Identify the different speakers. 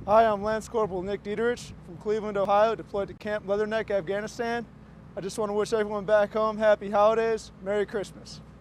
Speaker 1: Hi, I'm Lance Corporal Nick Diederich from Cleveland, Ohio, deployed to Camp Leatherneck, Afghanistan. I just want to wish everyone back home happy holidays, Merry Christmas.